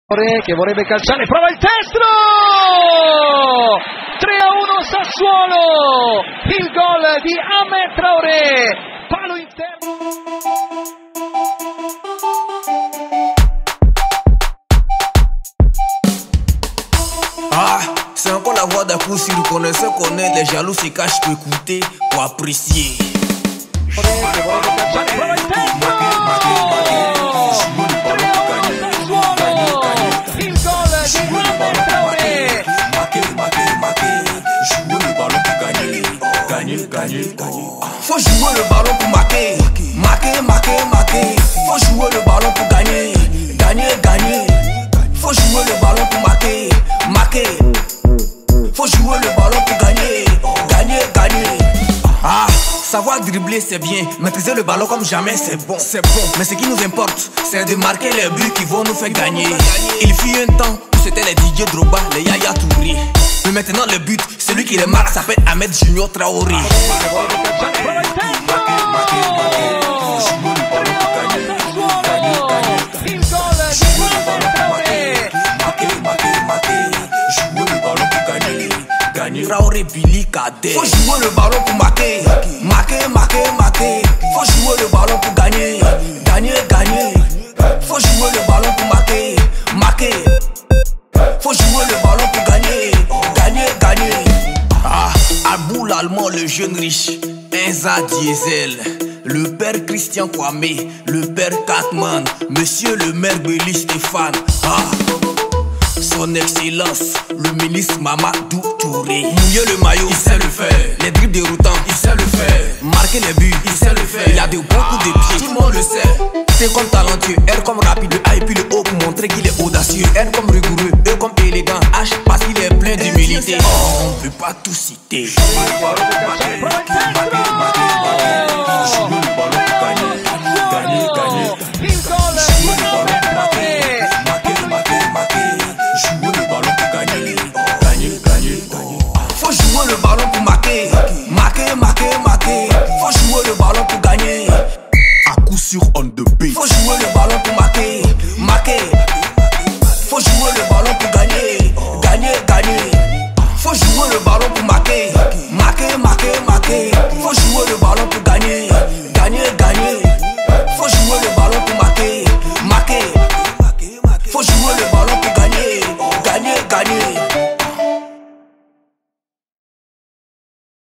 Che vorrebbe calciare, prova il destro! 3-1 Sassuolo, il gol di Ahmed Traoré, palo interno. C'est encore la voix d'Akou, si vous connaissez, connaît, les jaloux se cachent pour écouter, pour apprécier. Che vorrebbe calciare, prova il destro! 3-1 Sassuolo, il gol di Ahmed Traoré. Faut jouer le ballon pour marquer, marquer, marquer, marquer. Faut jouer le ballon pour gagner, gagner, gagner. Faut jouer le ballon pour marquer, marquer. Faut jouer le ballon pour gagner, gagner, gagner. Savoir dribbler c'est bien, maîtriser le ballon comme jamais c'est bon, c'est bon. Mais ce qui nous importe, c'est de marquer les buts qui vont nous faire gagner. Il fut un temps où c'était les Didier Drogba, les Yaya Touré. Mais maintenant le but, celui qui les marque s'appelle Ahmed Junior Traoré. Traoré Billy Cadet. Faut jouer le ballon pour marquer, marquer, marquer, marquer. Faut jouer le ballon pour gagner, gagner, gagner. Faut jouer le ballon pour marquer, marquer. Faut jouer le ballon pour gagner, gagner, gagner. Abou l'Allemand, le jeune riche, Enza Diesel, le père Christian Kwame, le père Katman, monsieur le maire Béli Stéphane. Son excellence, le ministre Mamadou Touré. Mouiller le maillot, il sait le faire. Les dribbles déroutants, il sait le faire. Marquer les buts, il sait le faire. Il a de bons coups de pied, tout le monde le sait. T comme talentueux, R comme rapide, le A et puis le O pour montrer qu'il est audacieux. N comme rigoureux, E comme élégant, H parce qu'il est plein d'humilité. On peut pas tout citer.